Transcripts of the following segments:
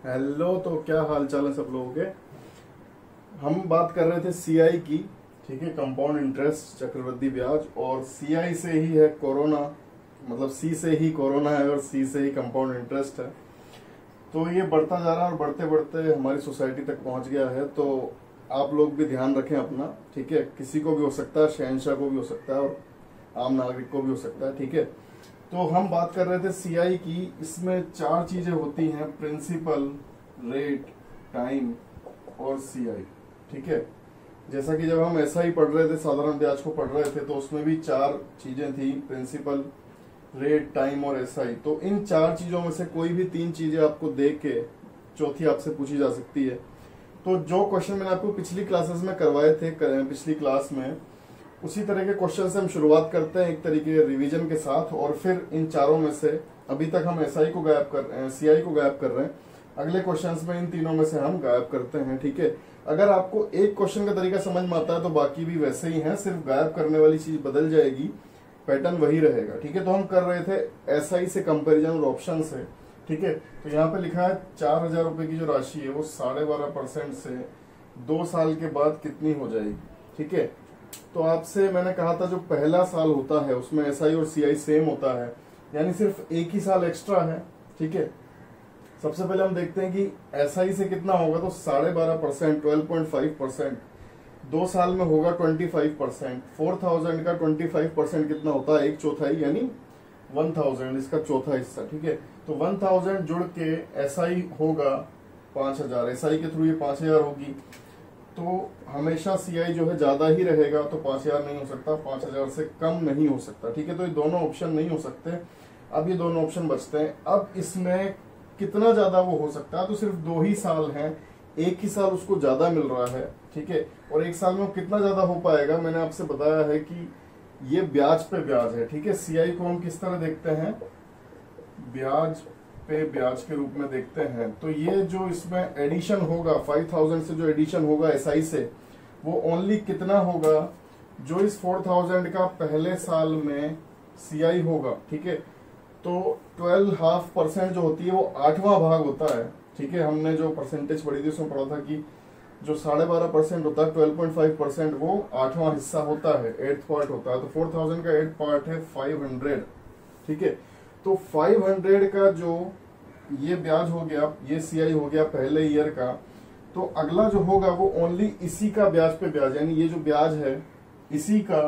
Hello. तो क्या हाल चाल है सब लोगों के। हम बात कर रहे थे सीआई की, ठीक है, कंपाउंड इंटरेस्ट चक्रवृद्धि ब्याज, और सीआई से ही है कोरोना, मतलब सी से ही कोरोना है और सी से ही कंपाउंड इंटरेस्ट है। तो ये बढ़ता जा रहा है और बढ़ते बढ़ते हमारी सोसाइटी तक पहुंच गया है। तो आप लोग भी ध्यान रखें अपना, ठीक है। किसी को भी हो सकता है, शहंशाह को भी हो सकता है और आम नागरिक को भी हो सकता है, ठीक है। तो हम बात कर रहे थे सीआई की। इसमें चार चीजें होती हैं: प्रिंसिपल, रेट, टाइम और सीआई, ठीक है। जैसा कि जब हम ऐसा ही पढ़ रहे थे, साधारण ब्याज को पढ़ रहे थे, तो उसमें भी चार चीजें थी: प्रिंसिपल, रेट, टाइम और एसआई। तो इन चार चीजों में से कोई भी तीन चीजें आपको दे के चौथी आपसे पूछी जा सकती है। तो जो क्वेश्चन मैंने आपको पिछली क्लासेस में करवाए थे, पिछली क्लास में, उसी तरह के क्वेश्चन से हम शुरुआत करते हैं, एक तरीके के रिवीजन के साथ। और फिर इन चारों में से अभी तक हम एसआई को गायब कर सीआई को गायब कर रहे हैं, अगले क्वेश्चंस में इन तीनों में से हम गायब करते हैं, ठीक है। अगर आपको एक क्वेश्चन का तरीका समझ में आता है तो बाकी भी वैसे ही हैं, सिर्फ गायब करने वाली चीज बदल जाएगी, पैटर्न वही रहेगा, ठीक है। तो हम कर रहे थे एसआई से कंपेरिजन और ऑप्शन से, ठीक है। तो यहाँ पे लिखा है 4,000 रुपए की जो राशि है वो 12.5% से 2 साल के बाद कितनी हो जाएगी, ठीक है। तो आपसे मैंने कहा था जो पहला साल होता है उसमें एसआई और सीआई सेम होता है, यानी सिर्फ एक ही साल एक्स्ट्रा है, ठीक है। सबसे पहले हम देखते हैं कि एसआई से कितना होगा। तो 12.5%, 12.5%, 2 साल में होगा 25%। 4,000 का 25% कितना होता है? 1/4, यानी 1,000, इसका चौथा हिस्सा, ठीक है। तो 1,000 जुड़ के एसआई होगा 5,000, एसआई के थ्रू ये 5,000 होगी। तो हमेशा सीआई जो है ज्यादा ही रहेगा, तो 5,000 नहीं हो सकता, 5,000 से कम नहीं हो सकता, ठीक है। तो ये दोनों ऑप्शन नहीं हो सकते। अब ये दोनों ऑप्शन बचते हैं। अब इसमें कितना ज्यादा वो हो सकता है? तो सिर्फ 2 ही साल हैं, एक ही साल उसको ज्यादा मिल रहा है, ठीक है। और एक साल में वो कितना ज्यादा हो पाएगा, मैंने आपसे बताया है कि ये ब्याज पे ब्याज है, ठीक है। सीआई को हम किस तरह देखते हैं? ब्याज पे ब्याज के रूप में देखते हैं। तो ये जो इसमें एडिशन होगा 5,000 से, जो एडिशन होगा एसआई से, वो ओनली कितना होगा? जो इस 4,000 का पहले साल में सीआई होगा, ठीक है। तो 12.5% जो होती है वो 8वां भाग होता है, ठीक है। हमने जो परसेंटेज पढ़ी थी उसमें पढ़ा था कि जो 12.5% होता है, 12.5%, वो 8वां हिस्सा होता है, 8th पार्ट होता है। तो 4,000 का 8th पार्ट है 500, ठीक है। तो 500 का जो ये ब्याज हो गया, ये सीआई हो गया पहले ईयर का। तो अगला जो होगा वो ओनली इसी का ब्याज पे ब्याज, यानी ये जो ब्याज है इसी का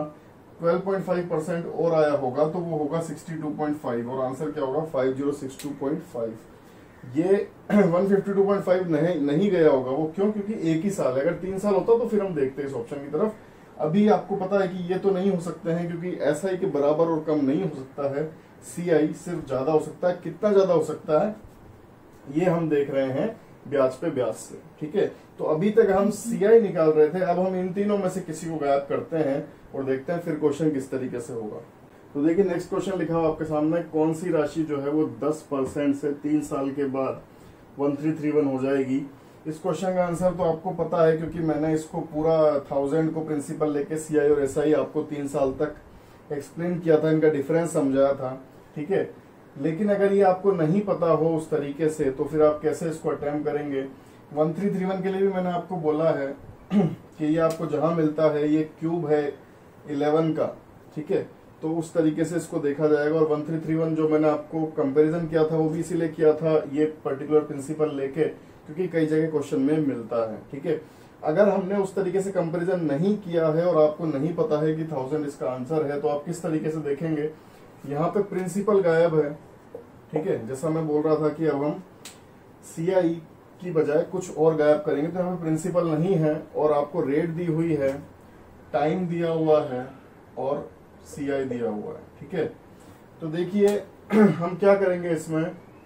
12.5% और आया होगा, तो वो होगा 62.5, और आंसर क्या होगा? 5062.5। ये 152.5 नहीं गया होगा वो, क्यों? क्योंकि एक ही साल है। अगर 3 साल होता तो फिर हम देखते हैं इस ऑप्शन की तरफ। अभी आपको पता है कि ये तो नहीं हो सकते हैं, क्योंकि एसआई के बराबर और कम नहीं हो सकता है, सीआई सिर्फ ज्यादा हो सकता है। कितना ज्यादा हो सकता है ये हम देख रहे हैं ब्याज पे ब्याज से, ठीक है। तो अभी तक हम सीआई निकाल रहे थे, अब हम इन तीनों में से किसी को गायब करते हैं और देखते हैं फिर क्वेश्चन किस तरीके से होगा। तो देखिए नेक्स्ट क्वेश्चन लिखा हुआ आपके सामने, कौन सी राशि जो है वो 10% से 3 साल के बाद 1331 हो जाएगी। इस क्वेश्चन का आंसर तो आपको पता है, क्योंकि मैंने इसको पूरा 1000 को प्रिंसिपल लेके सीआई और एसआई आपको 3 साल तक एक्सप्लेन किया था, इनका डिफरेंस समझाया था, ठीक है। लेकिन अगर ये आपको नहीं पता हो उस तरीके से, तो फिर आप कैसे इसको अटेम्प्ट करेंगे? 1331 के लिए भी मैंने आपको बोला है कि ये आपको जहां मिलता है ये क्यूब है 11 का, ठीक है। तो उस तरीके से इसको देखा जाएगा। और 1331 जो मैंने आपको कंपैरिजन किया था वो भी इसीलिए किया था, ये पर्टिकुलर प्रिंसिपल लेके, क्योंकि कई जगह क्वेश्चन में मिलता है, ठीक है। अगर हमने उस तरीके से कंपैरिजन नहीं किया है और आपको नहीं पता है कि 1000 इसका आंसर है, तो आप किस तरीके से देखेंगे? यहाँ पे प्रिंसिपल गायब है, ठीक है। जैसा मैं बोल रहा था कि अब हम सीआई की बजाय कुछ और गायब करेंगे, तो यहाँ पे प्रिंसिपल नहीं है और आपको रेट दी हुई है, टाइम दिया हुआ है और सीआई दिया हुआ है, ठीक है। तो देखिए हम क्या करेंगे इसमें,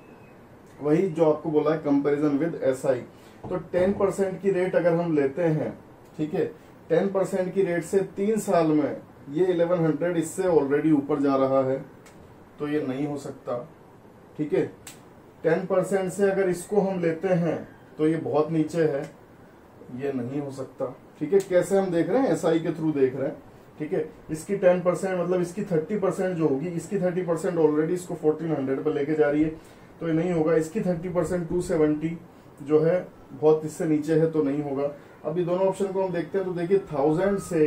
वही जो आपको बोला है कंपैरिजन विद एसआई। तो 10% की रेट अगर हम लेते हैं, ठीक है, 10% की रेट से 3 साल में ये 1100 इससे ऑलरेडी ऊपर जा रहा है, तो ये नहीं हो सकता, ठीक है। 10% से अगर इसको हम लेते हैं तो ये बहुत नीचे है, ये नहीं हो सकता, ठीक है। कैसे हम देख रहे हैं? एसआई के थ्रू देख रहे हैं, ठीक है। इसकी 10% मतलब इसकी 30% जो होगी, इसकी 30% ऑलरेडी इसको 1400 पे लेके जा रही है, तो ये नहीं होगा। इसकी 30% 270, जो है बहुत इससे नीचे है तो नहीं होगा। अभी दोनों ऑप्शन को हम देखते हैं तो देखिए 1000 से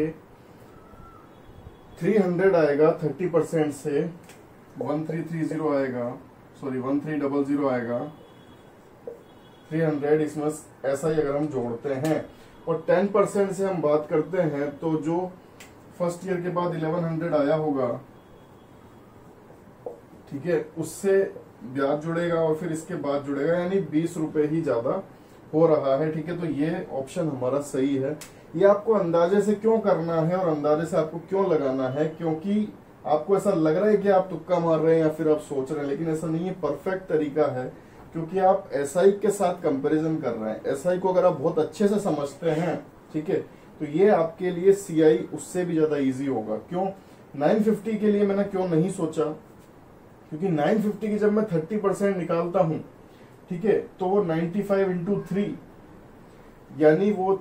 300 आएगा, 30% से 1330 आएगा, सॉरी 1300 आएगा, 300 इसमें ऐसा ही अगर हम जोड़ते हैं। और 10% से हम बात करते हैं तो जो फर्स्ट ईयर के बाद 1100 आया होगा, ठीक है, उससे ब्याज जुड़ेगा और फिर इसके बाद जुड़ेगा, यानी 20 रुपए ही ज्यादा हो रहा है। ठीक है, तो ये ऑप्शन हमारा सही है। ये आपको अंदाजे से क्यों करना है और अंदाजे से आपको क्यों लगाना है, क्योंकि आपको ऐसा लग रहा है कि आप तुक्का मार रहे हैं या फिर आप सोच रहे हैं, लेकिन ऐसा नहीं है, परफेक्ट तरीका है, क्योंकि आप एसआई के साथ कंपैरिजन कर रहे हैं। एसआई को अगर आप बहुत अच्छे से समझते हैं, ठीक है, तो ये आपके लिए सीआई उससे भी ज्यादा इजी होगा। क्यों 950 के लिए मैंने क्यों नहीं सोचा, क्योंकि 950 की जब मैं 30% निकालता हूं, ठीक है, तो वो 95 इंटू 3 यानी वो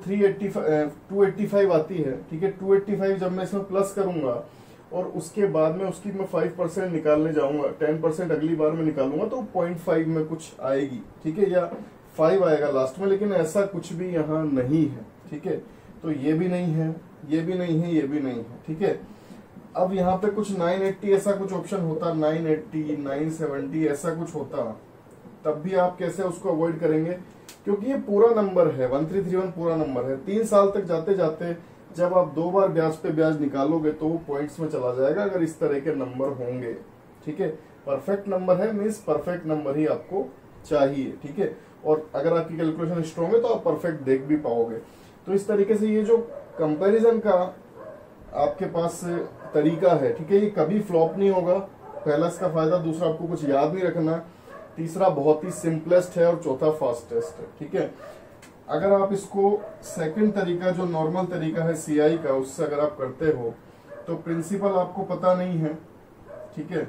285 आती है। ठीक है, 285 जब मैं इसमें प्लस करूंगा और उसके बाद में उसकी मैं 5% निकालने जाऊंगा, 10% अगली बार में निकालूंगा तो 0.5 में कुछ आएगी, ठीक है, या 5 आएगा लास्ट में, लेकिन ऐसा कुछ भी यहाँ नहीं है। ठीक है, तो ये भी नहीं है, ये भी नहीं है, ये भी नहीं है। ठीक है, अब यहाँ पे कुछ 980 ऐसा कुछ ऑप्शन होता, 980 970 ऐसा कुछ होता, तब भी आप कैसे उसको अवॉइड करेंगे, क्योंकि ये पूरा नंबर है, 1331 पूरा नंबर है। 3 साल तक जाते जाते जब आप 2 बार ब्याज पे ब्याज निकालोगे तो वो पॉइंट्स में चला जाएगा, अगर इस तरह के नंबर होंगे। ठीक है, परफेक्ट नंबर है मीन्स परफेक्ट नंबर ही आपको चाहिए। ठीक है, और अगर आपकी कैलकुलेशन स्ट्रॉन्ग है तो आप परफेक्ट देख भी पाओगे। तो इस तरीके से ये जो कंपैरिजन का आपके पास तरीका है, ठीक है, ये कभी फ्लॉप नहीं होगा। पहला इसका फायदा, दूसरा आपको कुछ याद नहीं रखना, तीसरा बहुत ही सिंपलेस्ट है और चौथा फास्टेस्ट है। ठीक है, अगर आप इसको सेकंड तरीका जो नॉर्मल तरीका है सीआई का, उससे अगर आप करते हो तो प्रिंसिपल आपको पता नहीं है। ठीक है,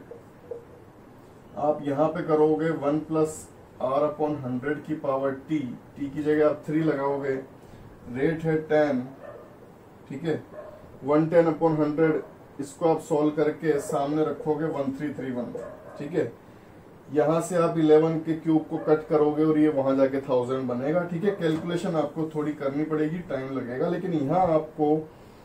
आप यहां पे करोगे 1 प्लस आर अपॉन 100 की पावर टी, टी की जगह आप 3 लगाओगे, रेट है 10, ठीक है, 110 अपॉन 100, इसको आप सॉल्व करके सामने रखोगे 1331। ठीक है, यहां से आप 11 के क्यूब को कट करोगे और ये वहां जाके 1000 बनेगा। ठीक है, कैलकुलेशन आपको थोड़ी करनी पड़ेगी, टाइम लगेगा, लेकिन यहाँ आपको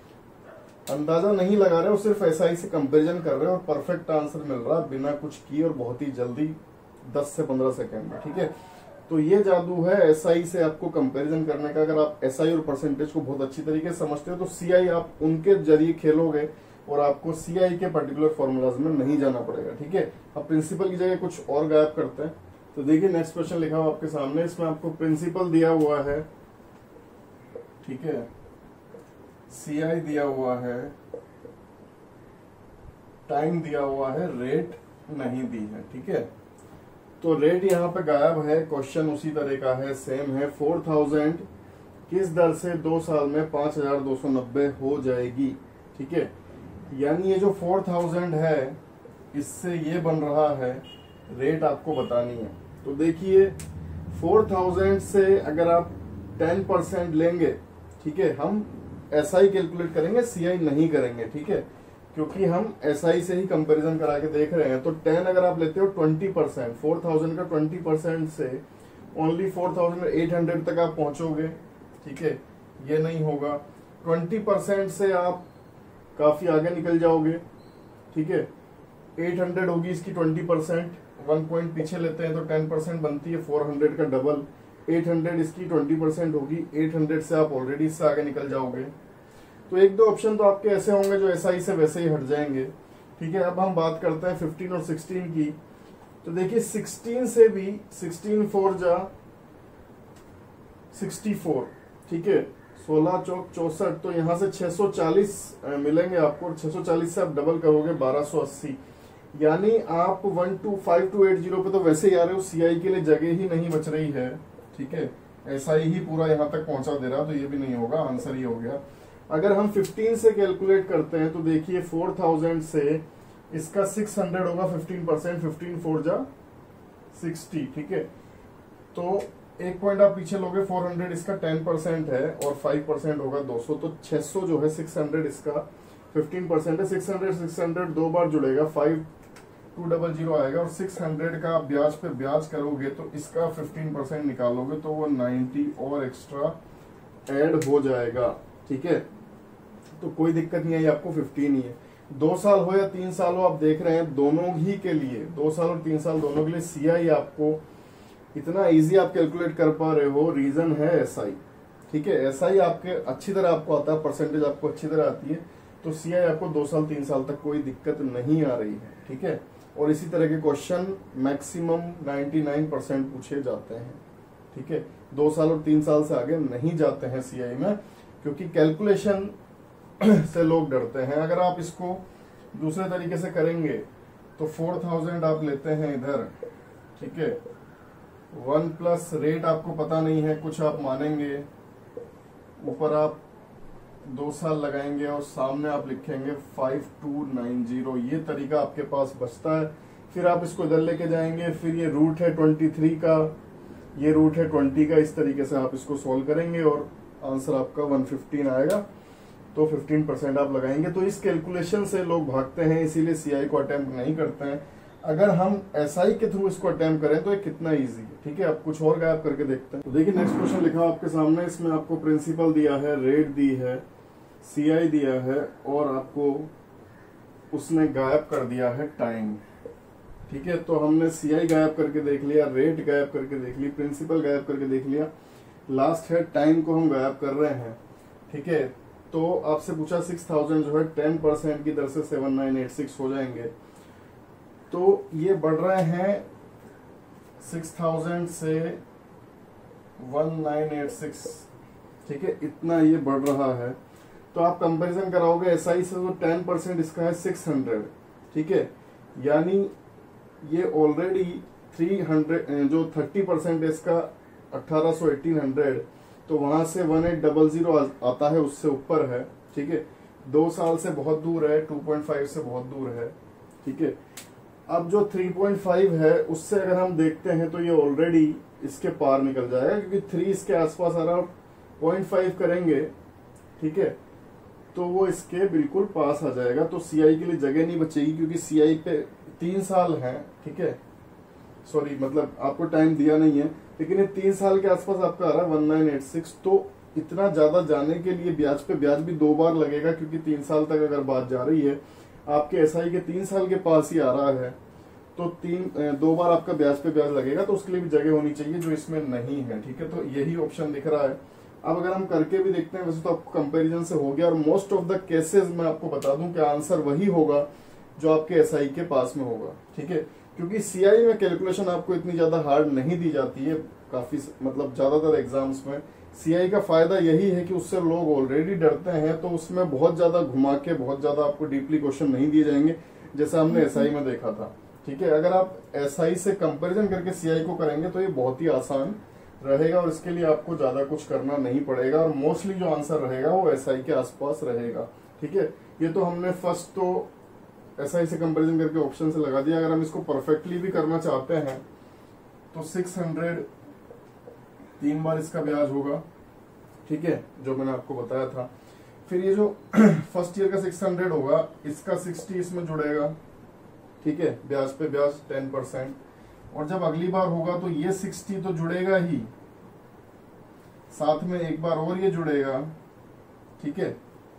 अंदाजा नहीं लगा रहे हो, सिर्फ एसआई से कंपैरिजन कर रहे हो और परफेक्ट आंसर मिल रहा है बिना कुछ किए और बहुत ही जल्दी, 10 से 15 सेकेंड में। ठीक है, तो ये जादू है एसआई से आपको कंपैरिजन करने का। अगर आप एसआई और परसेंटेज को बहुत अच्छी तरीके से समझते हो तो सीआई आप उनके जरिए खेलोगे और आपको सीआई के पर्टिकुलर फॉर्मूलाज में नहीं जाना पड़ेगा। ठीक है, अब प्रिंसिपल की जगह कुछ और गायब करते हैं। तो देखिए नेक्स्ट क्वेश्चन लिखा हुआ आपके सामने, इसमें आपको प्रिंसिपल दिया हुआ है, ठीक है, सीआई दिया हुआ है, टाइम दिया हुआ है, रेट नहीं दी है। ठीक है, तो रेट यहाँ पे गायब है, क्वेश्चन उसी तरह का है, सेम है। 4000 किस दर से 2 साल में 5290 हो जाएगी। ठीक है, यानी ये जो 4000 है इससे ये बन रहा है, रेट आपको बतानी है। तो देखिए 4000 से अगर आप 10% लेंगे, ठीक है, हम एसआई कैलकुलेट करेंगे, सीआई नहीं करेंगे। ठीक है, क्योंकि हम एसआई से ही कंपैरिजन करा के देख रहे हैं। तो 10 अगर आप लेते हो 20%, 4000 का 20% से ओनली 4800 तक आप पहुंचोगे। ठीक है, ये नहीं होगा। 20% से आप काफी आगे निकल जाओगे। ठीक है, 800 होगी इसकी 20%, 1 पॉइंट पीछे लेते हैं तो 10% बनती है 400 का डबल। 800 इसकी 20% होगी, 800 से आप ऑलरेडी इससे आगे निकल जाओगे। तो 1-2 ऑप्शन तो आपके ऐसे होंगे जो एसआई से वैसे ही हट जाएंगे। ठीक है, अब हम बात करते हैं 15 और 16 की। तो देखिए 16 से भी 16 4 जा 64, ठीक है, 16 चौक 64, तो यहाँ से 640 मिलेंगे आपको, और 640 से आप डबल करोगे 1280, यानी आप 125280 पे तो वैसे ही आ रहे हो, सीआई के लिए जगह ही नहीं बच रही है। ठीक है, एसआई ही पूरा यहाँ तक पहुंचा दे रहा, तो ये भी नहीं होगा, आंसर ये हो गया। अगर हम 15 से कैलकुलेट करते हैं तो देखिए 4000 से इसका 600 होगा, 15%, 15 4 जा 60। ठीक है, तो 1 पॉइंट आप पीछे लोगे, 400 इसका 10% है और 5% होगा 200, तो 600 जो है 600 इसका 15% है। 600 600 2 बार जुड़ेगा, 5 200 आएगा और 600 का आप ब्याज पे ब्याज करोगे तो इसका 15% निकालोगे तो वो 90 और एक्स्ट्रा ऐड हो जाएगा। ठीक है, तो कोई दिक्कत नहीं है, आपको 15 ही है। 2 साल हो या 3 साल हो, आप देख रहे हैं दोनों ही के लिए, 2 साल और 3 साल दोनों के लिए सीआई आपको इतना इजी आप कैलकुलेट कर पा रहे हो, रीजन है एसआई। ठीक है, एसआई आपके अच्छी तरह आपको आता है, परसेंटेज आपको अच्छी तरह आती है, तो सीआई आपको 2 साल 3 साल तक कोई दिक्कत नहीं आ रही है। ठीक है, और इसी तरह के क्वेश्चन मैक्सिमम 99% पूछे जाते हैं। ठीक है, 2 साल और 3 साल से आगे नहीं जाते हैं सीआई में, क्योंकि कैलकुलेशन से लोग डरते हैं। अगर आप इसको दूसरे तरीके से करेंगे तो 4000 आप लेते हैं इधर, ठीक है, 1 प्लस रेट आपको पता नहीं है, कुछ आप मानेंगे, ऊपर आप 2 साल लगाएंगे और सामने आप लिखेंगे 5290, ये तरीका आपके पास बचता है। फिर आप इसको इधर लेके जाएंगे, फिर ये रूट है 23 का, ये रूट है 20 का, इस तरीके से आप इसको सॉल्व करेंगे और आंसर आपका 115 आएगा। तो 15% आप लगाएंगे। तो इस कैलकुलेशन से लोग भागते हैं, इसीलिए सीआई को अटेम्प्ट नहीं करते हैं। अगर हम एसआई के थ्रू इसको अटेम्प्ट करें तो ये कितना इजी है। ठीक है, अब कुछ और गायब करके देखते हैं। तो देखिए नेक्स्ट क्वेश्चन लिखा आपके सामने, इसमें आपको प्रिंसिपल दिया है, रेट दी है, सीआई दिया है और आपको उसने गायब कर दिया है टाइम। ठीक है, तो हमने सीआई गायब करके देख लिया, रेट गायब करके देख ली, प्रिंसिपल गायब करके देख लिया, लास्ट है टाइम को हम गायब कर रहे हैं। ठीक है, तो आपसे पूछा 6000 जो है 10% की दर से 7986 हो जाएंगे। तो ये बढ़ रहे हैं 6000 से 1986। ठीक है, इतना ये बढ़ रहा है। तो आप कंपैरिजन कराओगे एसआई से, तो 10% इसका है 600। ठीक है, यानी ये ऑलरेडी 300 जो 30% है इसका 1800 1800, तो वहां से 1800 आता है, उससे ऊपर है। ठीक है, 2 साल से बहुत दूर है, 2.5 से बहुत दूर है। ठीक है, अब जो 3.5 है उससे अगर हम देखते हैं तो ये ऑलरेडी इसके पार निकल जाएगा, क्योंकि 3 इसके आसपास आ रहा, 0.5 करेंगे, ठीक है, तो वो इसके बिल्कुल पास आ जाएगा। तो सीआई के लिए जगह नहीं बचेगी, क्योंकि सीआई पे 3 साल है। ठीक है, सॉरी मतलब आपको टाइम दिया नहीं है, लेकिन ये 3 साल के आसपास आपका आ रहा है 1986। तो इतना ज्यादा जाने के लिए ब्याज पे ब्याज भी 2 बार लगेगा, क्योंकि 3 साल तक अगर बात जा रही है, आपके एसआई के 3 साल के पास ही आ रहा है, तो 2 बार आपका ब्याज पे ब्याज लगेगा। तो उसके लिए भी जगह होनी चाहिए, जो इसमें नहीं है। ठीक है, तो यही ऑप्शन दिख रहा है। अब अगर हम करके भी देखते हैं, वैसे तो आपको कंपैरिजन से हो गया, और मोस्ट ऑफ द केसेस मैं आपको बता दूं कि आंसर वही होगा जो आपके एसआई के पास में होगा। ठीक है, क्योंकि सीआई में कैलकुलेशन आपको इतनी ज्यादा हार्ड नहीं दी जाती है, काफी मतलब ज्यादातर एग्जाम्स में। सीआई का फायदा यही है कि उससे लोग ऑलरेडी डरते हैं, तो उसमें बहुत ज्यादा घुमा के बहुत ज्यादा आपको डीपली क्वेश्चन नहीं दिए जाएंगे, जैसा हमने एसआई में देखा था। ठीक है, अगर आप एसआई से कंपैरिजन करके सीआई को करेंगे तो ये बहुत ही आसान रहेगा, और इसके लिए आपको ज्यादा कुछ करना नहीं पड़ेगा, और मोस्टली जो आंसर रहेगा वो एसआई के आसपास रहेगा। ठीक है, ये तो हमने फर्स्ट तो एसआई से कंपैरिजन करके ऑप्शन से लगा दिया। अगर हम इसको परफेक्टली भी करना चाहते हैं तो 600 3 बार इसका ब्याज होगा। ठीक है, जो मैंने आपको बताया था। फिर ये जो फर्स्ट ईयर का 600 होगा, इसका 60 इसमें जुड़ेगा। ठीक है, ब्याज पे ब्याज 10%, और जब अगली बार होगा तो ये 60 तो जुड़ेगा ही, साथ में एक बार और ये जुड़ेगा। ठीक है,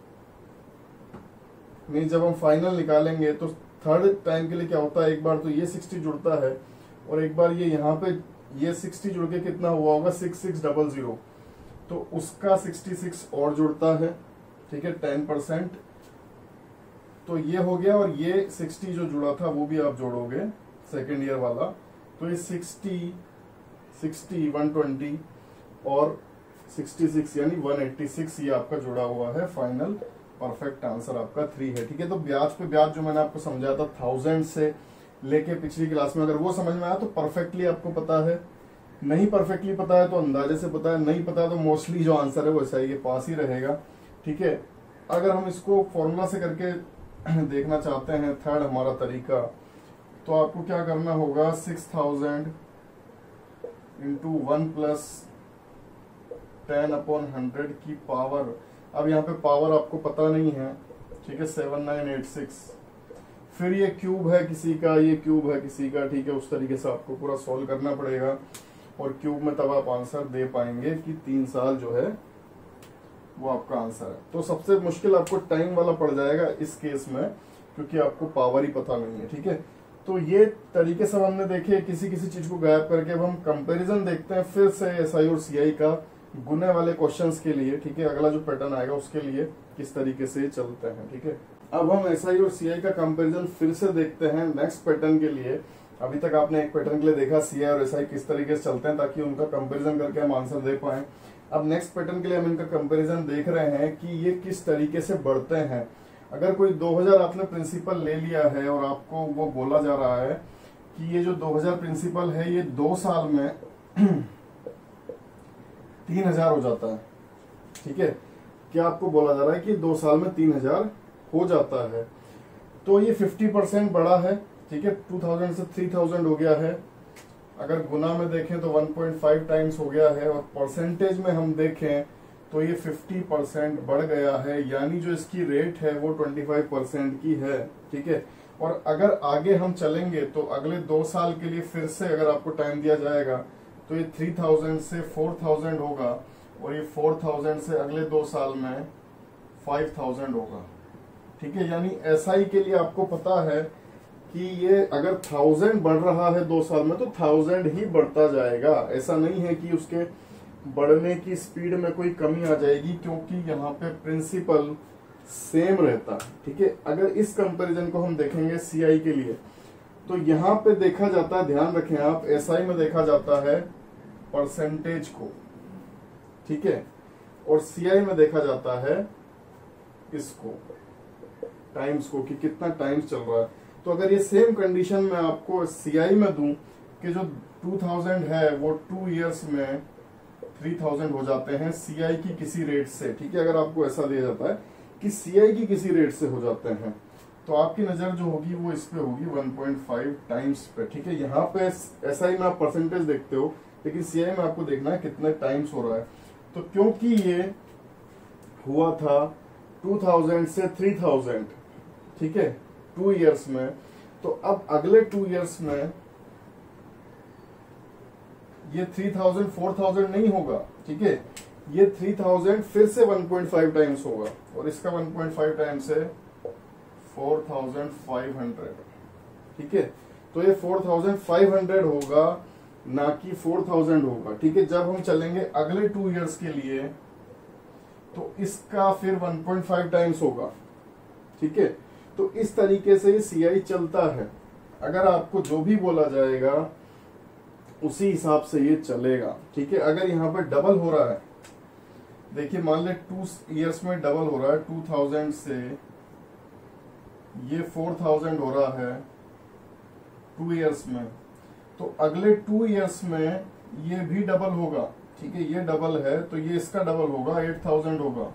नहीं जब हम फाइनल निकालेंगे तो थर्ड टाइम के लिए क्या होता है, एक बार तो ये 60 जुड़ता है और एक बार ये यहाँ पे ये 60 जुड़ के कितना हुआ होगा 6600, तो उसका 66 और जुड़ता है। ठीक है, 10%, तो ये हो गया, और ये 60 जो जुड़ा था वो भी आप जोड़ोगे सेकेंड ईयर वाला, तो ये 60 120 और 66 यानी 186 ये आपका जुड़ा हुआ है। फाइनल परफेक्ट आंसर आपका 3 है। ठीक है, तो ब्याज पे ब्याज जो मैंने आपको समझाया था 1000 से लेके पिछली क्लास में, अगर वो समझ में आया तो परफेक्टली आपको पता है, नहीं परफेक्टली पता है तो अंदाजे से पता है, नहीं पता है तो मोस्टली जो आंसर है वो एसआई के पास ही रहेगा। ठीक है, अगर हम इसको फॉर्मूला से करके देखना चाहते हैं, थर्ड हमारा तरीका, तो आपको क्या करना होगा, 6000 इंटू 1 प्लस 10/100 की पावर, अब यहाँ पे पावर आपको पता नहीं है। ठीक है, 7986, फिर ये क्यूब है किसी का, ये क्यूब है किसी का, ठीक है। उस तरीके से आपको पूरा सॉल्व करना पड़ेगा और क्यूब में तब आप आंसर दे पाएंगे कि 3 साल जो है वो आपका आंसर है। तो सबसे मुश्किल आपको टाइम वाला पड़ जाएगा इस केस में, क्योंकि आपको पावर ही पता नहीं है, ठीक है। तो ये तरीके से हमने देखे किसी किसी चीज को गायब करके। अब हम कंपैरिजन देखते हैं फिर से एसआई और सीआई का गुने वाले क्वेश्चंस के लिए, ठीक है। अगला जो पैटर्न आएगा उसके लिए किस तरीके से चलते हैं, ठीक है। अब हम एसआई और सीआई का कंपैरिजन फिर से देखते हैं नेक्स्ट पैटर्न के लिए। अभी तक आपने एक पैटर्न के लिए देखा सीआई और एसआई किस तरीके से चलते हैं, ताकि उनका कंपैरिजन करके हम आंसर दे पाए। अब नेक्स्ट पैटर्न के लिए हम इनका कंपैरिजन देख रहे हैं कि ये किस तरीके से बढ़ते हैं। अगर कोई 2000 आपने प्रिंसिपल ले लिया है और आपको वो बोला जा रहा है कि ये जो 2000 प्रिंसिपल है ये 2 साल में 3000 हो जाता है, ठीक है। क्या आपको बोला जा रहा है कि 2 साल में 3000 हो जाता है, तो ये 50% बढ़ा है, ठीक है। 2000 से 3000 हो गया है। अगर गुना में देखें तो 1.5 टाइम्स हो गया है, और परसेंटेज में हम देखें तो ये 50% बढ़ गया है, यानी जो इसकी रेट है वो 25% की है, ठीक है। और अगर आगे हम चलेंगे तो अगले 2 साल के लिए फिर से अगर आपको टाइम दिया जाएगा तो ये 3000 से 4000 होगा, और ये 4000 से अगले 2 साल में 5000 होगा, ठीक है। यानी एसआई के लिए आपको पता है कि ये अगर 1000 बढ़ रहा है 2 साल में तो 1000 ही बढ़ता जाएगा। ऐसा नहीं है कि उसके बढ़ने की स्पीड में कोई कमी आ जाएगी, क्योंकि यहाँ पे प्रिंसिपल सेम रहता है, ठीक है। अगर इस कंपैरिजन को हम देखेंगे सीआई के लिए तो यहाँ पे देखा जाता है, ध्यान रखें आप, एसआई में देखा जाता है परसेंटेज को, ठीक है, और सीआई में देखा जाता है इसको, टाइम्स को, कि कितना टाइम्स चल रहा है। तो अगर ये सेम कंडीशन में आपको सीआई में दूं कि जो 2000 है वो 2 इयर्स में 3000 हो जाते हैं सीआई की किसी रेट से, ठीक है। अगर आपको ऐसा दिया जाता है कि सीआई की किसी रेट से हो जाते हैं तो आपकी नजर जो होगी वो इस पे होगी 1.5 टाइम्स पे, ठीक है। यहाँ पे एसआई में आप परसेंटेज देखते हो, लेकिन सीआई में आपको देखना है कितने टाइम्स हो रहा है। तो क्योंकि ये हुआ था 2000 से 3000, ठीक है, 2 इयर्स में, तो अब अगले 2 इयर्स में ये 3000 4000 नहीं होगा, ठीक है। ये 3000 फिर से 1.5 टाइम्स होगा, और इसका 1.5 टाइम्स है 4500, ठीक है। तो ये 4500 होगा, ना कि 4000 होगा, ठीक है। जब हम चलेंगे अगले 2 इयर्स के लिए तो इसका फिर 1.5 टाइम्स होगा, ठीक है। तो इस तरीके से सीआई चलता है। अगर आपको जो भी बोला जाएगा उसी हिसाब से ये चलेगा, ठीक है। अगर यहाँ पर डबल हो रहा है, देखिए मान ले 2 इयर्स में डबल हो रहा है, 2000 से ये 4000 हो रहा है 2 इयर्स में, तो अगले 2 इयर्स में ये भी डबल होगा, ठीक है। ये डबल है तो ये इसका डबल होगा, 8000 होगा,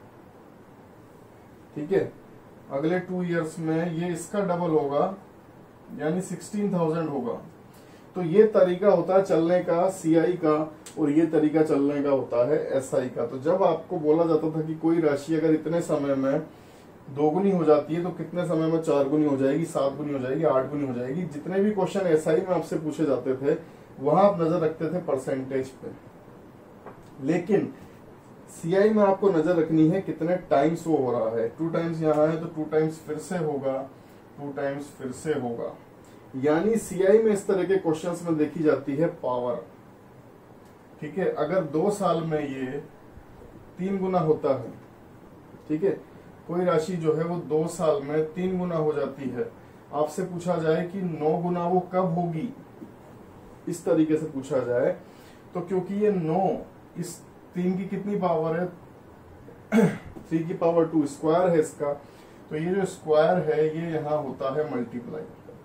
ठीक है। अगले 2 इयर्स में ये इसका डबल होगा, यानी 16000 होगा। तो ये तरीका होता है चलने का सीआई का, और ये तरीका चलने का होता है एसआई का। तो जब आपको बोला जाता था कि कोई राशि अगर इतने समय में 2 गुनी हो जाती है तो कितने समय में 4 गुनी हो जाएगी, 7 गुनी हो जाएगी, 8 गुनी हो जाएगी, जितने भी क्वेश्चन एसआई में आपसे पूछे जाते थे वहां आप नजर रखते थे परसेंटेज पे। लेकिन सीआई में आपको नजर रखनी है कितने टाइम्स वो हो रहा है। 2 टाइम्स यहाँ है तो 2 टाइम्स फिर से होगा, 2 टाइम्स फिर से होगा। यानी सीआई में इस तरह के क्वेश्चंस में देखी जाती है पावर, ठीक है। अगर 2 साल में ये 3 गुना होता है, ठीक है, कोई राशि जो है वो 2 साल में 3 गुना हो जाती है, आपसे पूछा जाए कि 9 गुना वो कब होगी, इस तरीके से पूछा जाए, तो क्योंकि ये 9 इस 3 की कितनी पावर है 3 की पावर 2 स्क्वायर है इसका, तो ये जो स्क्वायर है ये यहाँ होता है मल्टीप्लाई।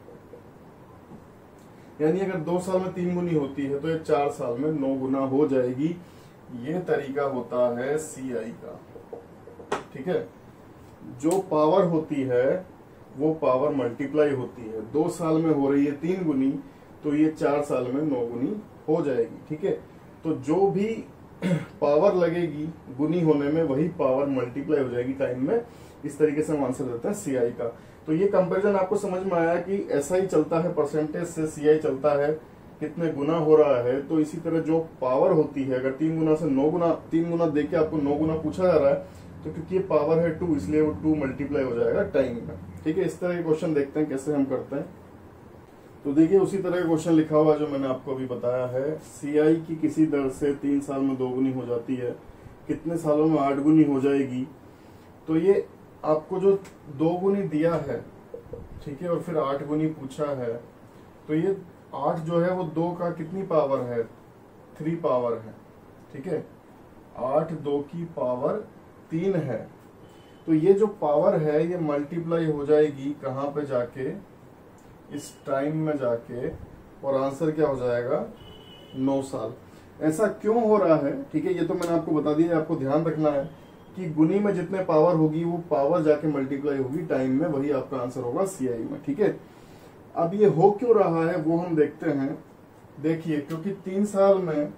यानी अगर 2 साल में 3 गुनी होती है तो ये 4 साल में 9 गुना हो जाएगी। ये तरीका होता है सीआई का, ठीक है। जो पावर होती है वो पावर मल्टीप्लाई होती है। 2 साल में हो रही है 3 गुनी तो ये 4 साल में 9 गुनी हो जाएगी, ठीक है। तो जो भी पावर लगेगी गुनी होने में वही पावर मल्टीप्लाई हो जाएगी टाइम में। इस तरीके से हम आंसर देते हैं सीआई का। तो ये कंपैरिजन आपको समझ में आया कि ऐसा ही चलता है, परसेंटेज से सीआई चलता है, कितने गुना हो रहा है। तो इसी तरह जो पावर होती है, अगर 3 गुना से 9 गुना, 3 गुना देके आपको 9 गुना पूछा जा रहा है, तो क्योंकि ये पावर है 2, इसलिए वो 2 मल्टीप्लाई हो जाएगा टाइम में। ठीक है, इस तरह के क्वेश्चन देखते हैं कैसे हम करते हैं। तो देखिए उसी तरह का क्वेश्चन लिखा हुआ जो मैंने आपको अभी बताया है, सीआई की किसी दर से 3 साल में 2 गुनी हो जाती है, कितने सालों में 8 गुनी हो जाएगी। तो ये आपको जो 2 गुनी दिया है, ठीक है, और फिर 8 गुनी पूछा है, तो ये 8 जो है वो 2 का कितनी पावर है, 3 पावर है। ठीक है, 8 2 की पावर 3 है। तो ये जो पावर है ये मल्टीप्लाई हो जाएगी कहाँ पे जाके, इस टाइम में जाके, और आंसर क्या हो जाएगा 9 साल। ऐसा क्यों हो रहा है, ठीक है, ये तो मैंने आपको बता दिया, आपको ध्यान रखना है कि गुनी में जितने पावर होगी वो पावर जाके मल्टीप्लाई होगी टाइम में, वही आपका आंसर होगा सीआई में। ठीक है, अब ये हो क्यों रहा है वो हम देखते हैं। देखिए क्योंकि 3 साल में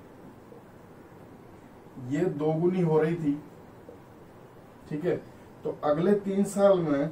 ये 2 गुनी हो रही थी, ठीक है, तो अगले 3 साल में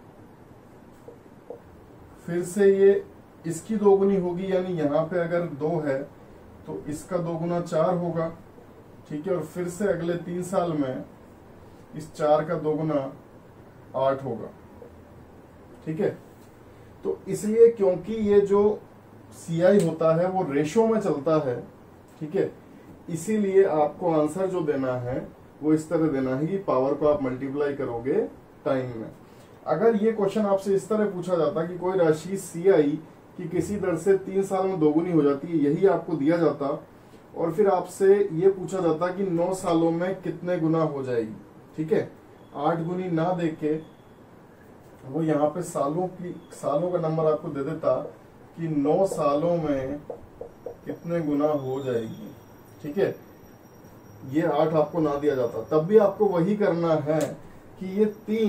फिर से ये इसकी 2 गुनी होगी, यानी यहाँ पे अगर 2 है तो इसका 2 गुना 4 होगा। ठीक है, और फिर से अगले 3 साल में इस 4 का 2 गुना 8 होगा। ठीक है, तो इसलिए क्योंकि ये जो सीआई होता है वो रेशो में चलता है, ठीक है, इसीलिए आपको आंसर जो देना है वो इस तरह देना है कि पावर को आप मल्टीप्लाई करोगे टाइम में। अगर ये क्वेश्चन आपसे इस तरह पूछा जाता कि कोई राशि सीआई की किसी दर से 3 साल में 2 गुनी हो जाती है, यही आपको दिया जाता, और फिर आपसे ये पूछा जाता कि 9 सालों में कितने गुना हो जाएगी। ठीक है, 8 गुनी ना देके वो यहाँ पे सालों का नंबर आपको दे देता कि 9 सालों में कितने गुना हो जाएगी। ठीक है, ये 8 आपको ना दिया जाता, तब भी आपको वही करना है कि ये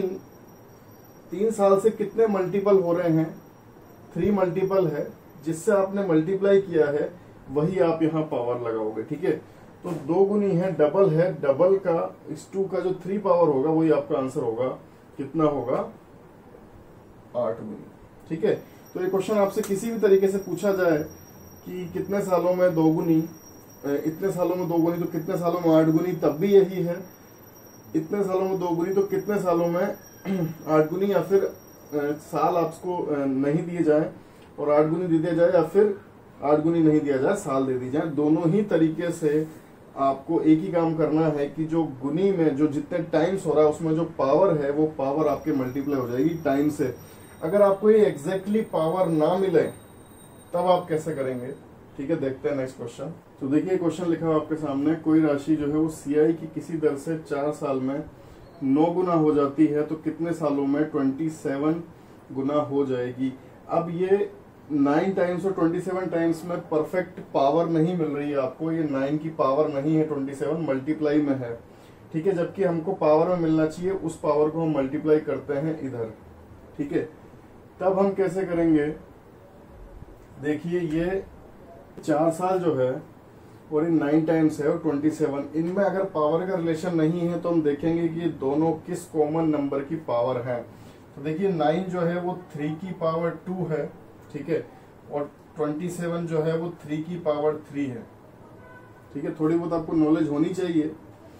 3 साल से कितने मल्टीपल हो रहे हैं, 3 मल्टीपल है, जिससे आपने मल्टीप्लाई किया है वही आप यहाँ पावर लगाओगे। ठीक है, तो 2 गुनी है, डबल का इस 2 का जो 3 पावर होगा वही आपका आंसर होगा, कितना होगा 8 गुनी। ठीक है, तो ये क्वेश्चन आपसे किसी भी तरीके से पूछा जाए कि कितने सालों में 2 गुनी, इतने सालों में 2 गुनी तो कितने सालों में 8 गुनी, तब भी यही है, इतने सालों में 2 गुनी तो कितने सालों में 8 गुनी, या फिर साल आपको नहीं दिए जाए और 8 गुनी दे दिया जाए, या फिर 8 गुनी नहीं दिया जाए, साल दे दी जाए। दोनों ही तरीके से आपको एक ही काम करना है कि जो गुनी में जो जितने टाइम्स हो रहा है उसमें जो पावर है वो पावर आपके मल्टीप्लाई हो जाएगी टाइम से। अगर आपको ये एग्जैक्टली पावर ना मिले तब आप कैसे करेंगे। ठीक है, देखते हैं नेक्स्ट क्वेश्चन। तो देखिए क्वेश्चन लिखा हुआ आपके सामने, कोई राशि जो है वो सीआई की किसी दर से 4 साल में 9 गुना हो जाती है, तो कितने सालों में 27 गुना हो जाएगी। अब ये 9 टाइम्स और 27 टाइम्स में परफेक्ट पावर नहीं मिल रही है आपको, ये 9 की पावर नहीं है, 27 मल्टीप्लाई में है। ठीक है, जबकि हमको पावर में मिलना चाहिए, उस पावर को हम मल्टीप्लाई करते हैं इधर। ठीक है, तब हम कैसे करेंगे। देखिए ये 4 साल जो है और ये 9 टाइम्स है और 27, इनमें अगर पावर का रिलेशन नहीं है तो हम देखेंगे कि ये दोनों किस कॉमन नंबर की पावर है। तो देखिए 9 जो है वो 3 की पावर 2 है, ठीक है, और 27 जो है वो 3 की पावर 3 है। ठीक है, थोड़ी बहुत आपको नॉलेज होनी चाहिए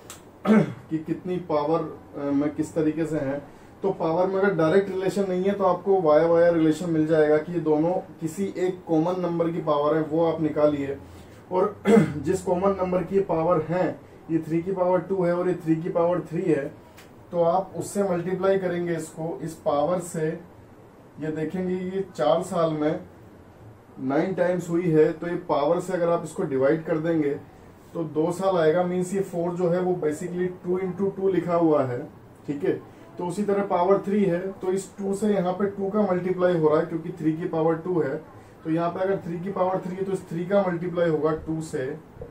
कि कितनी पावर में किस तरीके से है। तो पावर में अगर डायरेक्ट रिलेशन नहीं है तो आपको वाया वाया रिलेशन मिल जाएगा कि ये दोनों किसी एक कॉमन नंबर की पावर है, वो आप निकालिए, और जिस कॉमन नंबर की पावर है, ये 3 की पावर 2 है और ये 3 की पावर 3 है, तो आप उससे मल्टीप्लाई करेंगे इसको, इस पावर से। ये देखेंगे ये 4 साल में 9 टाइम्स हुई है, तो ये पावर से अगर आप इसको डिवाइड कर देंगे तो 2 साल आएगा। मीन्स ये 4 जो है वो बेसिकली 2 into 2 लिखा हुआ है। ठीक है, तो उसी तरह पावर 3 है, तो इस 2 से यहाँ पे 2 का मल्टीप्लाई हो रहा है क्योंकि 3 की पावर 2 है, तो यहाँ पे अगर 3 की पावर 3 है तो इस 3 का मल्टीप्लाई होगा 2 से।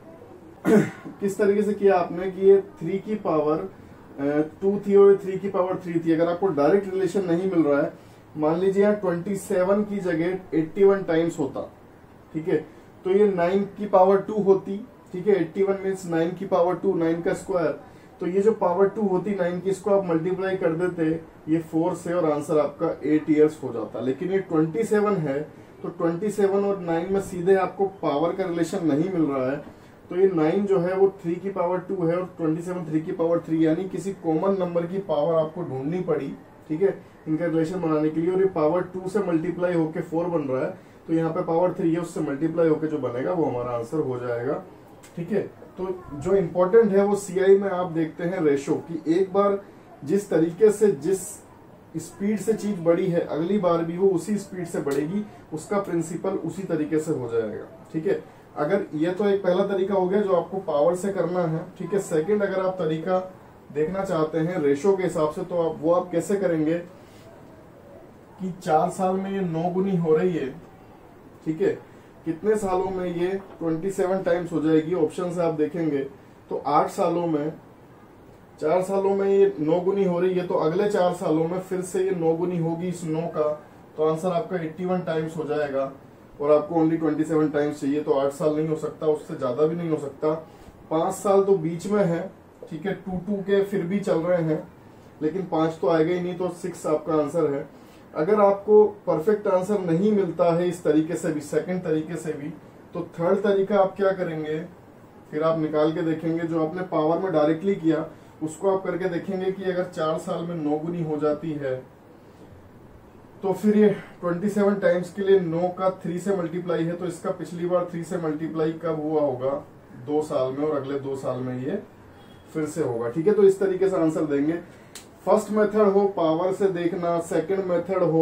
किस तरीके से किया आपने कि ये 3 की पावर 2 थी और 3 की पावर 3 थी। अगर आपको डायरेक्ट रिलेशन नहीं मिल रहा है, मान लीजिए यहाँ 27 की जगह 81 टाइम्स होता, ठीक है, तो ये 9 की पावर 2 होती। ठीक है, 81 मीन्स 9 की पावर 2, 9 का स्क्वायर, तो ये जो पावर 2 होती 9 की, इसको आप मल्टीप्लाई कर देते ये 4 से और आंसर आपका 8 ईयर्स हो जाता। लेकिन ये 27 है, तो 27 और 9 में सीधे आपको पावर का रिलेशन नहीं मिल रहा है। तो ये 9 जो है वो 3 की पावर 2 है और 27 3 की पावर 3, यानी किसी कॉमन नंबर की पावर आपको ढूंढनी पड़ी, ठीक है, इनका रिलेशन बनाने के लिए। और ये पावर 2 से मल्टीप्लाई होके 4 बन रहा है, तो यहाँ पे पावर 3 है, उससे मल्टीप्लाई होके जो बनेगा वो हमारा आंसर हो जाएगा, ठीक है। तो जो इंपॉर्टेंट है वो सीआई में आप देखते हैं रेशो की, एक बार जिस तरीके से जिस स्पीड से चीज बढ़ी है अगली बार भी वो उसी स्पीड से बढ़ेगी, उसका प्रिंसिपल उसी तरीके से हो जाएगा, ठीक है। अगर ये तो एक पहला तरीका हो गया जो आपको पावर से करना है, ठीक है। सेकंड, अगर आप तरीका देखना चाहते हैं रेशो के हिसाब से, तो आप कैसे करेंगे कि 4 साल में ये 9 गुनी हो रही है, ठीक है, कितने सालों में ये 27 टाइम्स हो जाएगी। ऑप्शन से आप देखेंगे तो 8 सालों में, 4 सालों में ये 9 गुनी हो रही है, तो अगले 4 सालों में फिर से ये 9 गुनी होगी इस 9 का, तो आंसर आपका 81 टाइम्स हो जाएगा। और आपको ओनली 27 टाइम्स चाहिए, तो 8 साल नहीं हो सकता, उससे ज्यादा भी नहीं हो सकता। 5 साल तो बीच में है, ठीक है, 2 के फिर भी चल रहे हैं, लेकिन 5 तो आएगा ही नहीं, तो 6 आपका आंसर है। अगर आपको परफेक्ट आंसर नहीं मिलता है इस तरीके से भी, सेकंड तरीके से भी, तो थर्ड तरीका आप क्या करेंगे, फिर आप निकाल के देखेंगे जो आपने पावर में डायरेक्टली किया उसको आप करके देखेंगे कि अगर 4 साल में 9 गुनी हो जाती है, तो फिर ये 27 टाइम्स के लिए 9 का 3 से मल्टीप्लाई है, तो इसका पिछली बार 3 से मल्टीप्लाई कब हुआ होगा, 2 साल में, और अगले 2 साल में ये फिर से होगा, ठीक है। तो इस तरीके से आंसर देंगे। फर्स्ट मेथड हो पावर से देखना, सेकंड मेथड हो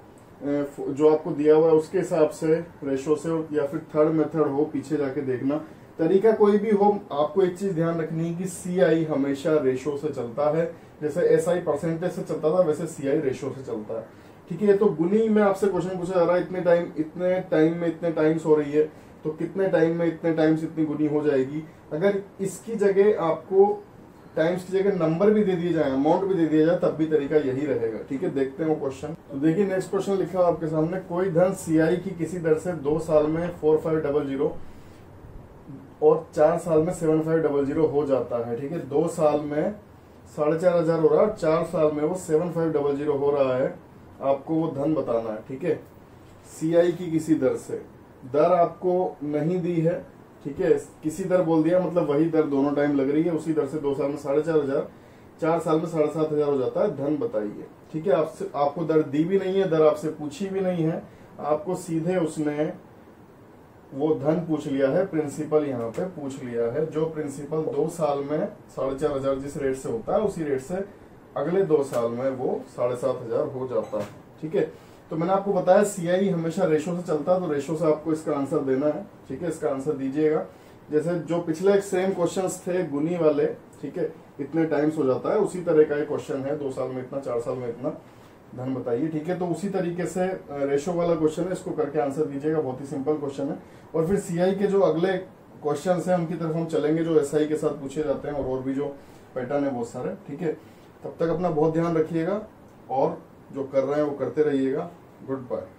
जो आपको दिया हुआ है उसके हिसाब से रेशो से, या फिर थर्ड मेथड हो पीछे जाके देखना। तरीका कोई भी हो, आपको एक चीज ध्यान रखनी है कि सीआई हमेशा रेशो से चलता है। जैसे एसआई परसेंटेज से चलता था, वैसे सीआई रेशो से चलता है, ठीक है। तो गुनी में आपसे क्वेश्चन पूछा जा रहा है, इतने टाइम में इतने टाइम्स हो रही है, तो कितने टाइम में इतने टाइम्स इतनी गुनी हो जाएगी। अगर इसकी जगह आपको टाइम्स की जगह नंबर भी दे दिया जाए, अमाउंट भी दे दिया जाए, तब भी तरीका यही रहेगा, ठीक है। देखते हैं वो क्वेश्चन। तो देखिए नेक्स्ट क्वेश्चन लिखा है आपके सामने, कोई धन सीआई की किसी दर से 2 साल में 4500 और 4 साल में 7500 हो जाता है, ठीक है। 2 साल में 4500 हो रहा है, 4 साल में वो 7500 हो रहा है, आपको वो धन बताना है, ठीक है। सीआई की किसी दर से, दर आपको नहीं दी है, ठीक है, किसी दर बोल दिया, मतलब वही दर दोनों टाइम लग रही है, उसी दर से 2 साल में 4500, 4 साल में 7500 हो जाता है, धन बताइए, ठीक है। आपसे आपको दर दी भी नहीं है, दर आपसे पूछी भी नहीं है, आपको सीधे उसने वो धन पूछ लिया है, प्रिंसिपल यहाँ पे पूछ लिया है। जो प्रिंसिपल 2 साल में 4500 जिस रेट से होता है उसी रेट से अगले 2 साल में वो 7500 हो जाता है, ठीक है। तो मैंने आपको बताया सीआई हमेशा रेशो से चलता है, तो रेशो से आपको इसका आंसर देना है, ठीक है। इसका आंसर दीजिएगा, जैसे जो पिछले एक सेम क्वेश्चंस थे गुनी वाले, ठीक है, इतने टाइम्स हो जाता है, उसी तरह का एक क्वेश्चन है, 2 साल में इतना, 4 साल में इतना, धन बताइए, ठीक है। तो उसी तरीके से रेशो वाला क्वेश्चन है, इसको करके आंसर दीजिएगा, बहुत ही सिंपल क्वेश्चन है। और फिर सीआई के जो अगले क्वेश्चन है उनकी तरफ हम चलेंगे, जो एसआई के साथ पूछे जाते हैं, और भी जो पैटर्न है बहुत सारे, ठीक है। तब तक अपना बहुत ध्यान रखिएगा और जो कर रहे हैं वो करते रहिएगा। Good bye.